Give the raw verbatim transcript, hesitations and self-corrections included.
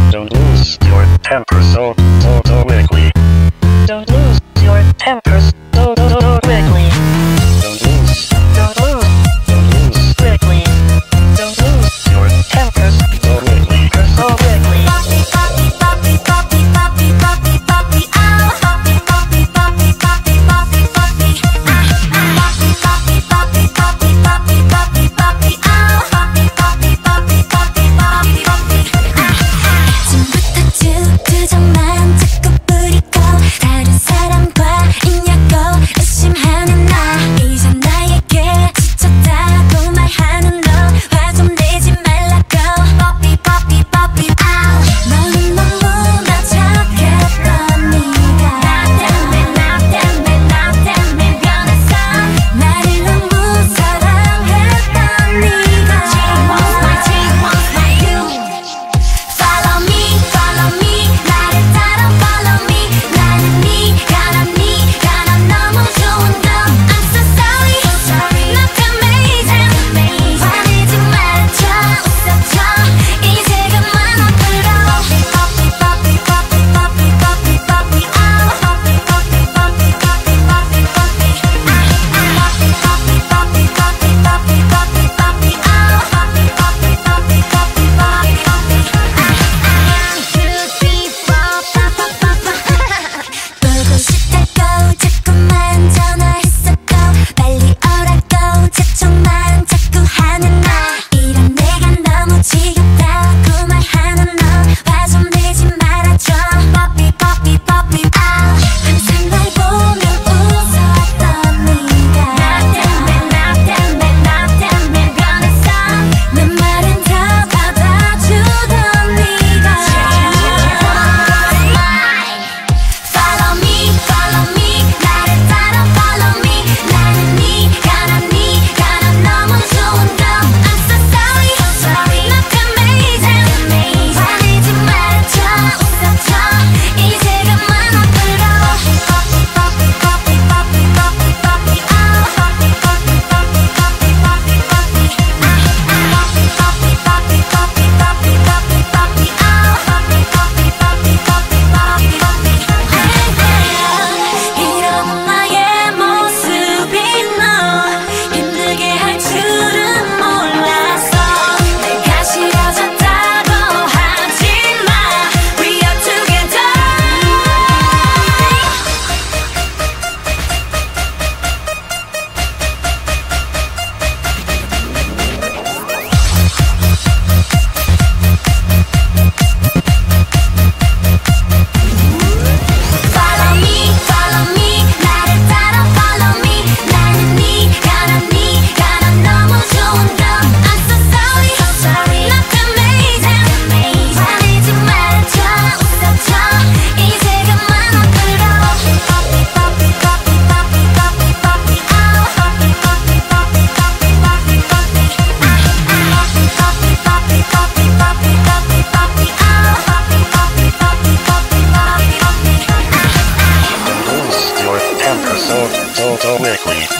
Don't lose your temper so, so, so quickly. Don't lose your temper so, so, so quickly. Don't lose, don't lose, don't lose quickly. Don't lose your temper so quickly, so quickly. Poppy, poppy, poppy, poppy, poppy, poppy, poppy, ow. Poppy, poppy, poppy, poppy, poppy, poppy, ah, ah. Poppy, poppy, poppy, poppy, poppy, poppy, ow. Poppy, poppy, poppy, poppy, poppy, poppy, ah, ah. 지금부터 쭉 표정만 자꾸 뿌리고 다른 사람과 있냐고 의심하는 나. 이제 나에게 지쳤다고 말하는 너. 화 좀 내지 말라고. Poppy, poppy, poppy, ow. 너는 너무 나 착했던 네가 나 때문에 나 때문에 나 때문에 변했어. 나를 너무 사랑했던 네가 She wants my, she wants my you. Follow me, follow me. 나를 따라 follow me. 나는 네가 난 네가 난 너무 좋은 너. I'm so sorry, not amazing. 화내지 말아줘, 웃어줘. 이제 그만 아프러. Poppy, poppy, poppy, poppy, poppy, poppy, ow. Poppy, poppy, poppy, poppy, poppy, poppy, ah, ah. Poppy, poppy, poppy, poppy, poppy, poppy, ow. Poppy, poppy, poppy, poppy, poppy, poppy, ah, ah. One, two, three, four, pa, pa, pa, pa. 보고 싶다고 자꾸만 전화했었고 빨리 오라고 자청만 자꾸 하는 나. 이런 내가 너무 지겹다고 말하는 너. 화 좀 내지 말아줘. Poppy, poppy, poppy, ow. 항상 날 보면 웃어왔던 네가 나 때문에 나 때문에 나 때문에 변했어. 내 말은 다 받아주던 네가 Follow me, follow me. 나를 따라 follow me. 나는 네가 난 네가 난 너무 좋은 너. I'm so sorry, not amazing. 화내지 말아줘, 웃어줘. 이제 그만 아프러. Poppy, poppy, poppy, poppy, poppy, poppy, ow. Poppy, poppy, poppy, poppy, poppy, poppy, ah, ah. Poppy, poppy, poppy, poppy, poppy, poppy, ow. Poppy, poppy, poppy, poppy, poppy, poppy, hey, hey. 이런 나의 모습이 너 힘들게 할 줄은 몰랐어. 내가 싫어졌다고 하지 마. We are together. Follow me, follow me. 나를 따라 follow me. 나는 네가 난 네가 난 너무 좋은 너. I'm so sorry, not amazing. 화내지 말아줘, 웃어줘. 이제 그만 아프러. Poppy, poppy, poppy, poppy, poppy, poppy, ow. Poppy, poppy, poppy, poppy, poppy, poppy, ah, ah. Poppy, poppy, poppy, poppy, poppy, poppy, ow. Poppy, poppy, poppy, poppy, poppy, poppy, ah, ah. Don't lose your temper so, so, so quickly.